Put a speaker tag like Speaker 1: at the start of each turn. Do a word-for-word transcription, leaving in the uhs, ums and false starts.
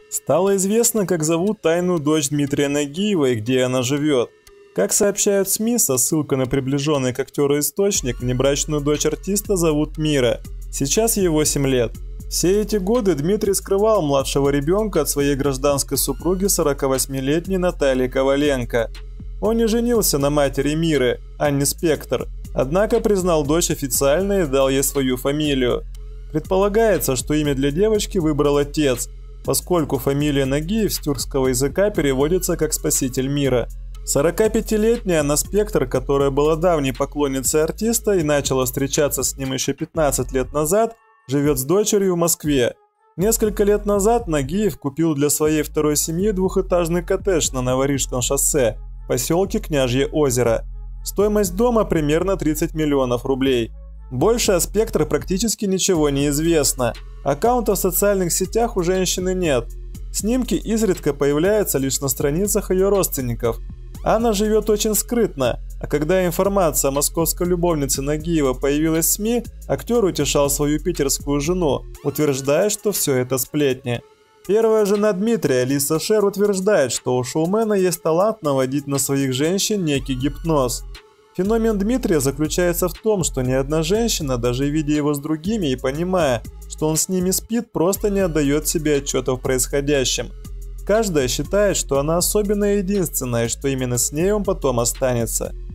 Speaker 1: Стало известно, как зовут тайную дочь Дмитрия Нагиева и где она живет. Как сообщают СМИ, со ссылкой на приближенный к актеру источник, внебрачную дочь артиста зовут Мира. Сейчас ей восемь лет. Все эти годы Дмитрий скрывал младшего ребенка от своей гражданской супруги сорокавосьмилетней Натальи Коваленко. Он не женился на матери Миры, Анне Спектор, однако признал дочь официально и дал ей свою фамилию. Предполагается, что имя для девочки выбрал отец, поскольку фамилия Нагиев с тюркского языка переводится как «спаситель мира». сорокапятилетняя Анна Спектор, которая была давней поклонницей артиста и начала встречаться с ним еще пятнадцать лет назад, живет с дочерью в Москве. Несколько лет назад Нагиев купил для своей второй семьи двухэтажный коттедж на Новорижском шоссе, в поселке Княжье озеро. Стоимость дома примерно тридцать миллионов рублей. Больше о Спектор практически ничего не известно. Аккаунтов в социальных сетях у женщины нет. Снимки изредка появляются лишь на страницах ее родственников. Анна живет очень скрытно, а когда информация о московской любовнице Нагиева появилась в СМИ, актер утешал свою питерскую жену, утверждая, что все это сплетни. Первая жена Дмитрия, Лиса Шер, утверждает, что у шоумена есть талант наводить на своих женщин некий гипноз. Феномен Дмитрия заключается в том, что ни одна женщина, даже видя его с другими и понимая, что он с ними спит, просто не отдает себе отчета в происходящем. Каждая считает, что она особенная и единственная, и что именно с ней он потом останется.